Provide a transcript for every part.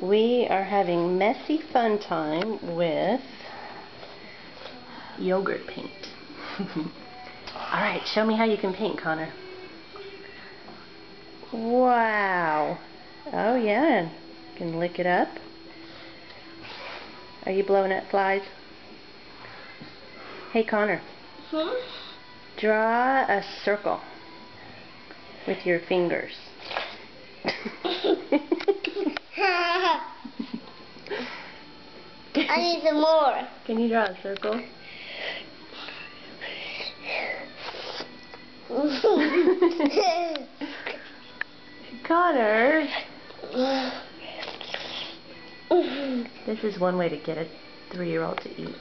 We are having messy fun time with yogurt paint. Alright, show me how you can paint, Connor. Wow. Oh yeah, you can lick it up. Are you blowing at flies? Hey Connor. Draw a circle with your fingers. I need some more. Can you draw a circle? Connor! This is one way to get a 3-year-old to eat.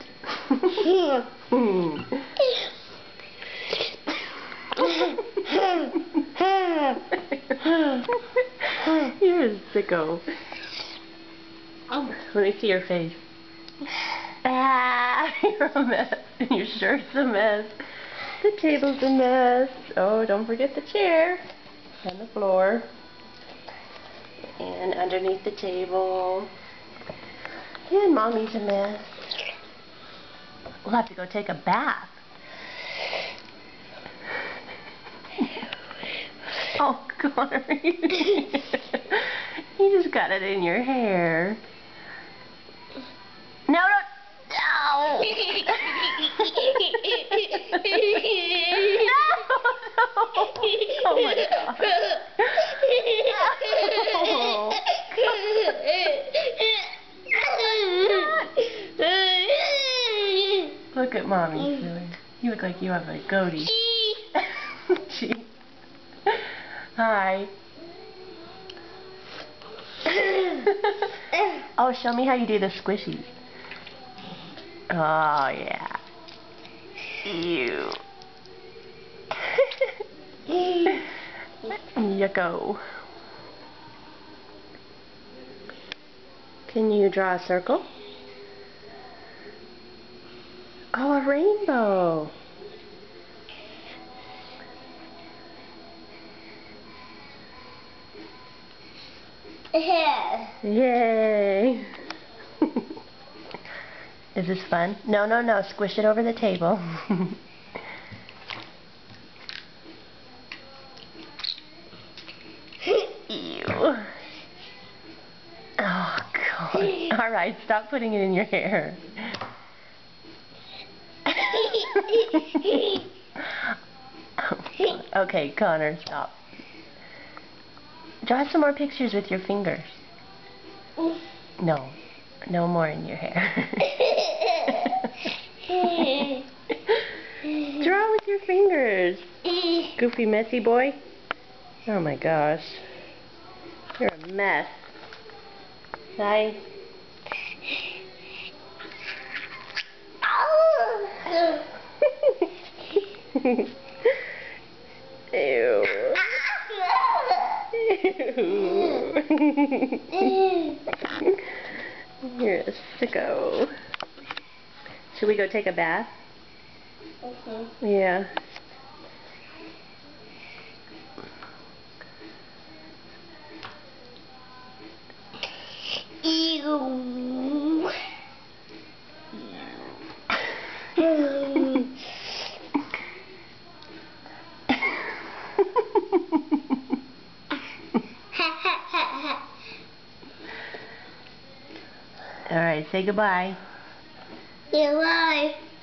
You're a sicko. Let me see your face. Ah, you're a mess. Your shirt's a mess. The table's a mess. Oh, don't forget the chair and the floor and underneath the table. And Mommy's a mess. We'll have to go take a bath. Oh, Connor. You just got it in your hair. No, no. No. No. Oh my God. Oh. Look at Mommy silly. You look like you have a goatee. Gee. Hi. Oh, show me how you do the squishies. Oh, yeah. Ew. Yucko. Can you draw a circle? Oh, a rainbow. Yay. Is this fun? No, no, no. Squish it over the table. Ew. Oh, God. All right, stop putting it in your hair. Okay, Connor, stop. Draw some more pictures with your fingers. No. No more in your hair. Draw with your fingers. Goofy, messy boy. Oh my gosh. You're a mess. Hi. Ew. You're a sicko. Should we go take a bath? Yeah. Ew. All right, say goodbye. Goodbye.